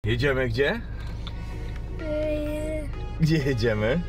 Jedziemy gdzie? Gdzie jedziemy?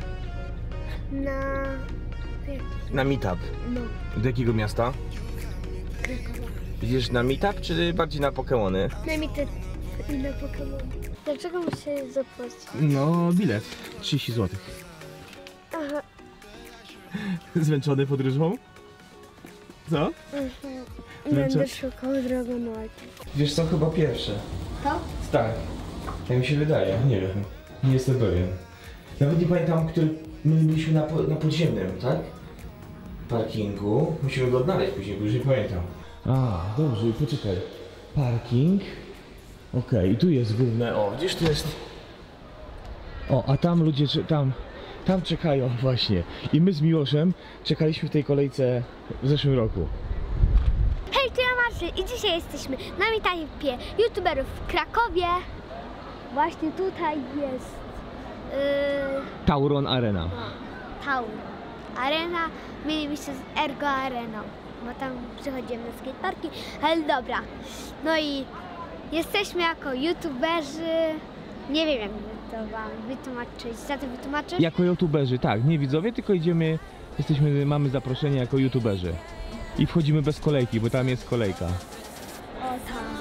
Na meetup. No. Do jakiego miasta? Krakowa. Idziesz na meetup, czy bardziej na Pokemony? Na meetup i na Pokémon. Dlaczego muszę zapłacić? No, bilet. 30 zł. Aha. Zmęczony podróżą? Co? Będę szukał Dragonite. Wiesz co, chyba pierwsze. To? Tak. Tak mi się wydaje, nie wiem. Nie jestem pewien. Nawet nie pamiętam, który my byliśmy na podziemnym, tak? Parkingu. Musimy go odnaleźć później, bo już nie pamiętam. A, dobrze, poczekaj. Parking. Okej, i tu jest główne. O, gdzieś tu jest. O, a tam ludzie, tam czekają właśnie. I my z Miłoszem czekaliśmy w tej kolejce w zeszłym roku. Hej, to ja Marcel i dzisiaj jesteśmy na meetupie youtuberów w Krakowie. Właśnie tutaj jest Tauron Arena. Taun Arena. Mieliśmy się z Ergo Areną, bo tam przychodzimy na skateparki, ale dobra. No i jesteśmy jako youtuberzy. Nie wiem jak to wam wytłumaczyć. Za to wytłumaczę? Jako youtuberzy, tak, nie widzowie, tylko idziemy, mamy zaproszenie jako youtuberzy. I wchodzimy bez kolejki, bo tam jest kolejka. O tam.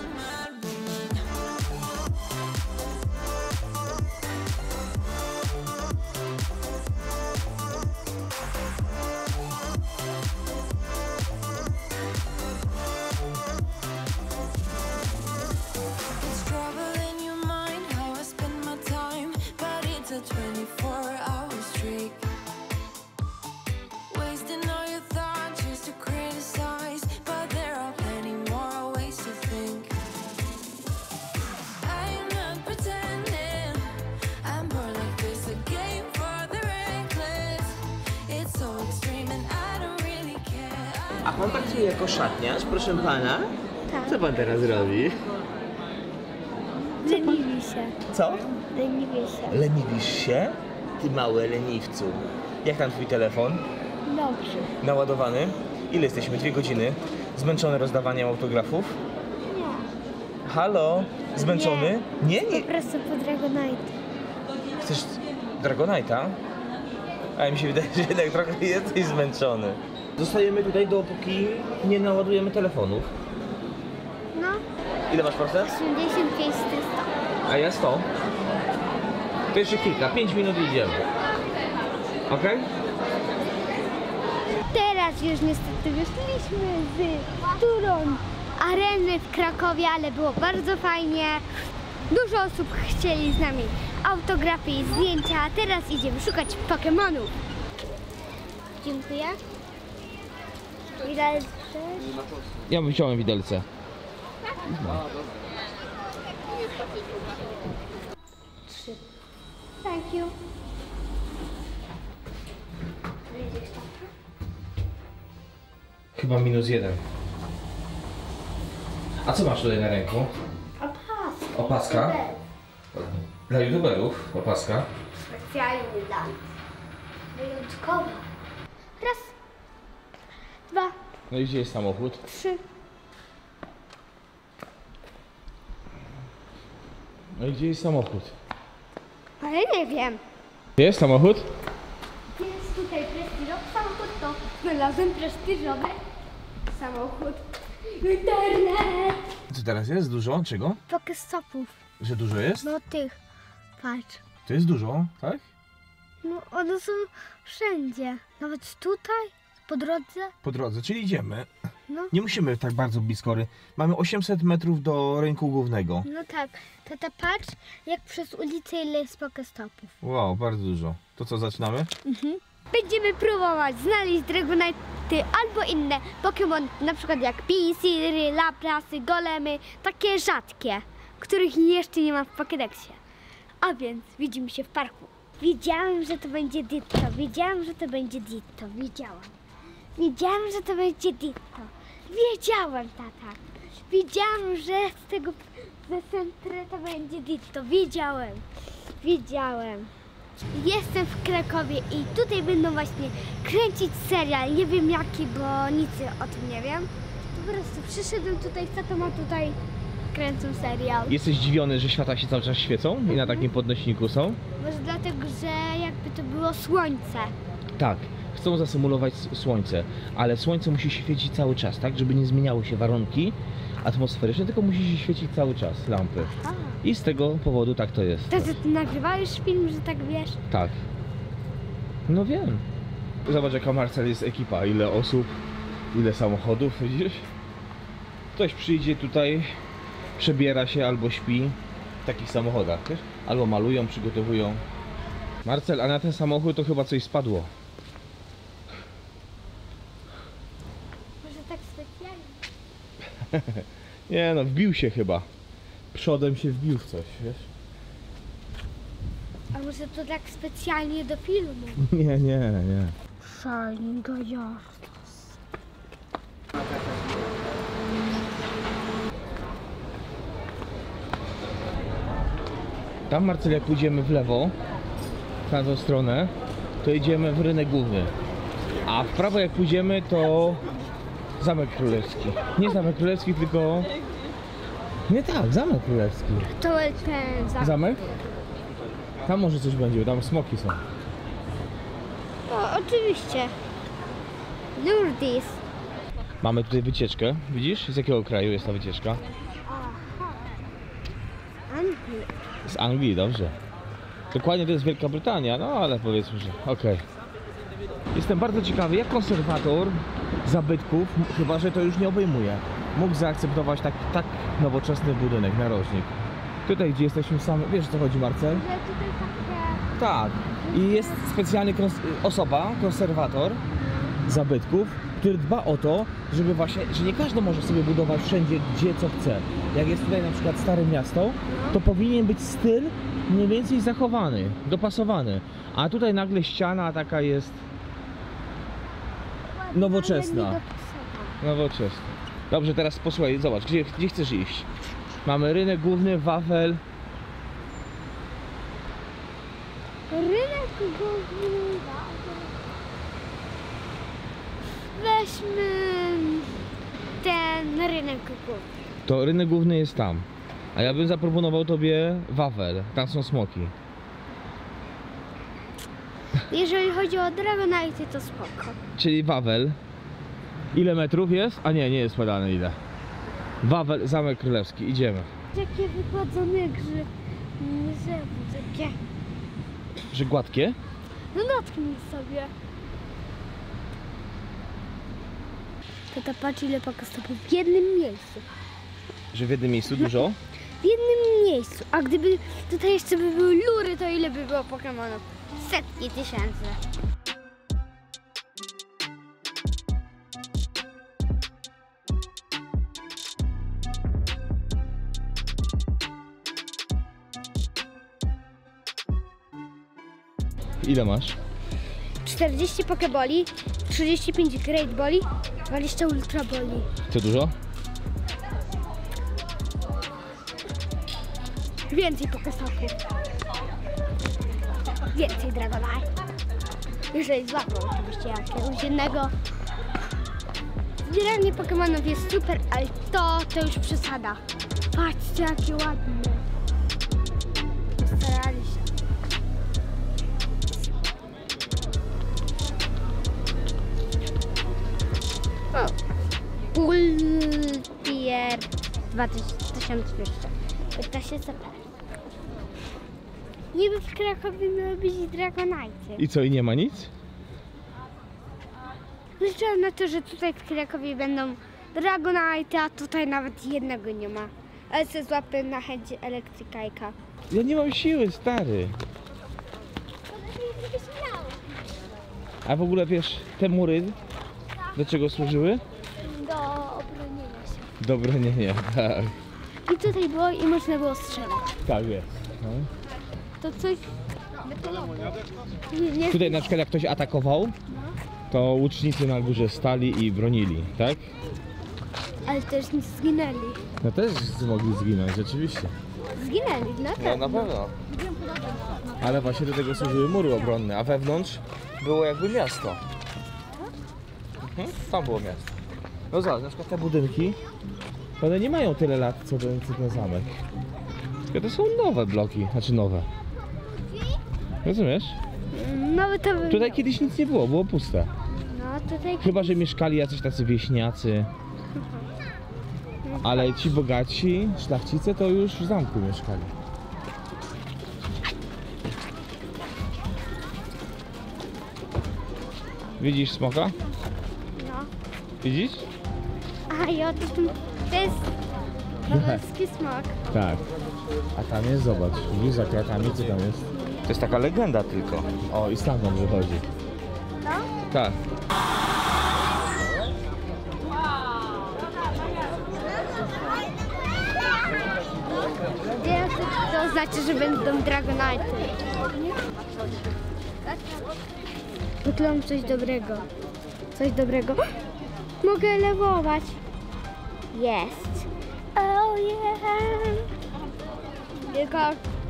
A pan pracuje jako szatniarz, proszę pana? Tak. Co pan teraz robi? Leniwi się. Co? Leniwi się. Leniwisz się? Ty mały leniwcu. Jak tam twój telefon? Dobrze. Naładowany? Ile jesteśmy? 2 godziny? Zmęczony rozdawaniem autografów? Nie. Halo? Zmęczony? Nie, nie. Po prostu po Dragonite. Chcesz Dragonite'a? Ale mi się wydaje, że jednak trochę jesteś zmęczony. Zostajemy tutaj, dopóki nie naładujemy telefonów. No. Ile masz procent? 85 100. A ja 100. To jeszcze kilka, 5 minut i idziemy. Okej? Teraz już niestety wyszliśmy z Tauron Areny w Krakowie, ale było bardzo fajnie. Dużo osób chcieli z nami autografy i zdjęcia, a teraz idziemy szukać Pokemonów. Dziękuję. Widać, Ja wyciąłem widelce. No. 3. Thank you. Chyba -1. A co masz tutaj na ręku? Opaska. Opaska? Dla youtuberów opaska. Specjalnie dla nas. Wyjątkowa. Raz. 2. No i gdzie jest samochód? 3. No i gdzie jest samochód? Ale nie wiem. Jest samochód? Jest tutaj prestiżowy samochód, to znalazłem prestiżowy samochód. Internet! Co teraz jest? Dużo? Czego? Pokestopów. Że dużo jest? No tych. Patrz. To jest dużo, tak? No one są wszędzie. Nawet tutaj, po drodze. Po drodze, czyli idziemy. No. Nie musimy tak bardzo blisko. Mamy 800 metrów do rynku głównego. No tak. Tata, patrz, jak przez ulicę ile jest pokestopów. Wow, bardzo dużo. To co, zaczynamy? Będziemy próbować znaleźć Dragonite albo inne Pokémon, na przykład jak Pinsir, Laprasy, Golemy, takie rzadkie, których jeszcze nie ma w Pokédexie. A więc widzimy się w parku. Wiedziałam, że to będzie Ditto, wiedziałam, że to będzie Ditto, wiedziałam. Wiedziałam, że to będzie Ditto. Wiedziałam, tata. Wiedziałam, że z tego Centre to będzie Ditto. Wiedziałem. Wiedziałem. Jestem w Krakowie i tutaj będą właśnie kręcić serial. Nie wiem jaki, bo nic o tym nie wiem. Po prostu przyszedłem tutaj, co to ma tutaj kręcą serial. Jesteś zdziwiony, że światła się cały czas świecą i na takim podnośniku są? Może dlatego, że jakby to było słońce. Tak, chcą zasymulować słońce, ale słońce musi świecić cały czas, tak? Żeby nie zmieniały się warunki atmosferyczne, tylko musi się świecić cały czas lampy. Aha. I z tego powodu tak to jest. To ty nagrywałeś film, że tak wiesz? Tak. No wiem. Zobacz, jaka Marcel jest ekipa, ile osób, ile samochodów, widzisz? Ktoś przyjdzie tutaj, przebiera się albo śpi w takich samochodach, wiesz? Albo malują, przygotowują. Marcel, a na ten samochód to chyba coś spadło. Może tak specjalnie? Nie no, wbił się chyba. Przodem się wbił w coś, wiesz? A może to tak specjalnie do filmu? Nie. Shining Gajard. Tam, Marcel, jak pójdziemy w lewo, w tamtą stronę, to idziemy w rynek główny. A w prawo jak pójdziemy, to Zamek Królewski. Nie Zamek Królewski, tylko... Nie tak, Zamek Królewski. To ten zamek. Zamek? Tam może coś będzie, bo tam smoki są. O, oczywiście. Lourdes. Mamy tutaj wycieczkę, widzisz? Z jakiego kraju jest ta wycieczka? Anglii. Z Anglii, dobrze. Dokładnie to jest Wielka Brytania, no ale powiedzmy, że okej. Jestem bardzo ciekawy, jak konserwator zabytków, chyba że to już nie obejmuje, mógł zaakceptować tak nowoczesny budynek, narożnik. Tutaj, gdzie jesteśmy sami, wiesz o co chodzi, Marcel? Że tutaj takie... Tak. I jest specjalny osoba, konserwator zabytków, który dba o to, żeby właśnie, że nie każdy może sobie budować wszędzie, gdzie co chce. Jak jest tutaj na przykład Stare Miasto, to powinien być styl mniej więcej zachowany, dopasowany. A tutaj nagle ściana taka jest nowoczesna. Nowoczesna. Dobrze, teraz posłuchaj, zobacz, gdzie chcesz iść? Mamy rynek główny, Wawel. Rynek główny. Weźmy ten rynek główny. To rynek główny jest tam. A ja bym zaproponował tobie Wawel. Tam są smoki. Jeżeli chodzi o Dragonite, to spoko. Czyli Wawel. Ile metrów jest? A nie jest podane ile. Wawel, Zamek Królewski. Idziemy. Takie wykładzone grzyby, takie. Że gładkie? No dotknij sobie. To patrz ile pokastopów w jednym miejscu. Że w jednym miejscu dużo? W jednym miejscu. A gdyby tutaj jeszcze by były lury, to ile by było Pokemonów? Setki tysięcy. Ile masz? 40 Pokeboli, 35 Great Boli, 20 Ultra Boli. Co dużo? Więcej Pokestopów. Więcej Dragonite. Jeżeli złapał oczywiście jakiegoś jednego. Zbieranie Pokemonów jest super, ale to już przesada. Patrzcie jakie ładne. Starali się. O. Pultier 2200. Pyta się co teraz. Niby w Krakowie miały być Dragonite. I co, i nie ma nic? Liczyłam na to, że tutaj w Krakowie będą Dragonite, a tutaj nawet jednego nie ma. Ale se złapę na chęci elektrykajka. Ja nie mam siły, stary. A w ogóle wiesz, te mury do czego służyły? Do obronienia się. Do bronienia, tak. I tutaj było i można było strzelać. Tak jest. No. To coś... Nie, Tutaj na przykład jak ktoś atakował, to łucznicy na górze stali i bronili, tak? ale też nie zginęli. No też mogli zginąć, rzeczywiście. Zginęli, no No tak. na pewno. Ale właśnie do tego służyły mury obronne, a wewnątrz było jakby miasto. Tam było miasto. No zobacz, na przykład te budynki One nie mają tyle lat, co ten zamek. Tylko to są nowe bloki, znaczy nowe. Rozumiesz? No to by... Tutaj kiedyś nic nie było, było puste. No tutaj... Chyba, że mieszkali jacyś tacy wieśniacy. Ale ci bogaci, szlachcice to już w zamku mieszkali. Widzisz smoka? No. Widzisz? A ja to jest wawelski smok. Tak. A tam jest, zobacz, widzisz za kratami, co tam jest? To jest taka legenda tylko. O, i stamtąd wychodzi. No? Tak. Wiem, to znaczy, że będą Dragonite. Wykląłem coś dobrego. Coś dobrego. Mogę lewować. Jest. Oh yeah. Tylko...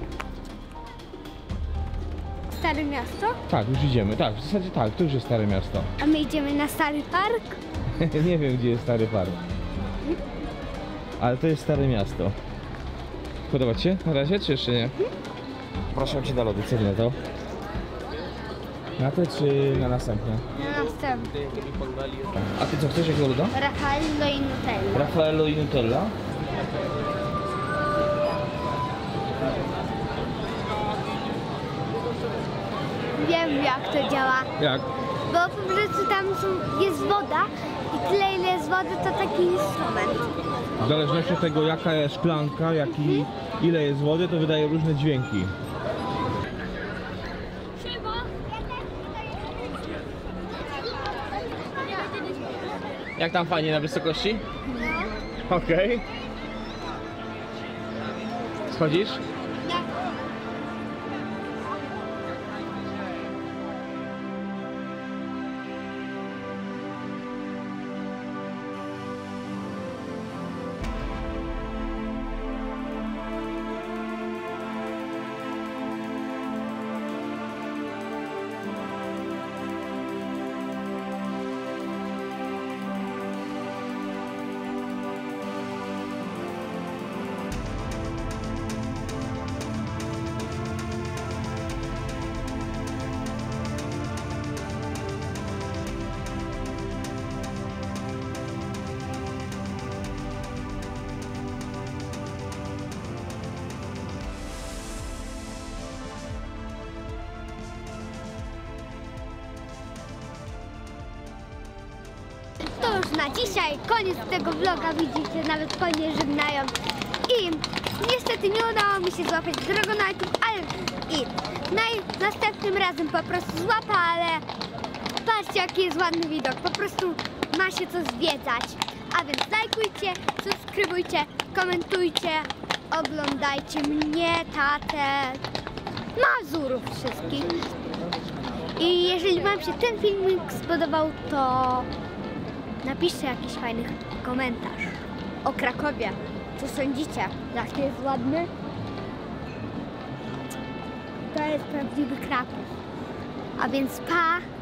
Stare miasto? Tak, już idziemy. Tak, w zasadzie tak, to już jest Stare Miasto. A my idziemy na Stary Park? Nie wiem, gdzie jest Stary Park. Ale to jest Stare Miasto. Podoba ci się na razie, czy jeszcze nie? Proszę cię na lody, co na to? Na te czy na następne? Na następny. A ty co, chcesz jakiego loda? Raffaello i Nutella. Raffaello i Nutella? Wiem, jak to działa. Jak? Bo po prostu tam jest woda i tyle ile jest wody, to taki instrument. W zależności od tego, jaka jest szklanka, ile jest wody, to wydaje różne dźwięki. Jak tam fajnie na wysokości? No. Okej. Schodzisz? To już na dzisiaj, koniec tego vloga, widzicie, nawet konie żegnają. I niestety nie udało mi się złapać Dragonite'ów, ale i następnym razem po prostu złapę, ale patrzcie jaki jest ładny widok, po prostu ma się co zwiedzać. A więc lajkujcie, subskrybujcie, komentujcie, oglądajcie mnie, tatę, Mazurów wszystkich. I jeżeli wam się ten filmik spodobał, to napiszcie jakiś fajny komentarz o Krakowie. Co sądzicie? Jaki jest ładny? To jest prawdziwy Kraków. A więc pa!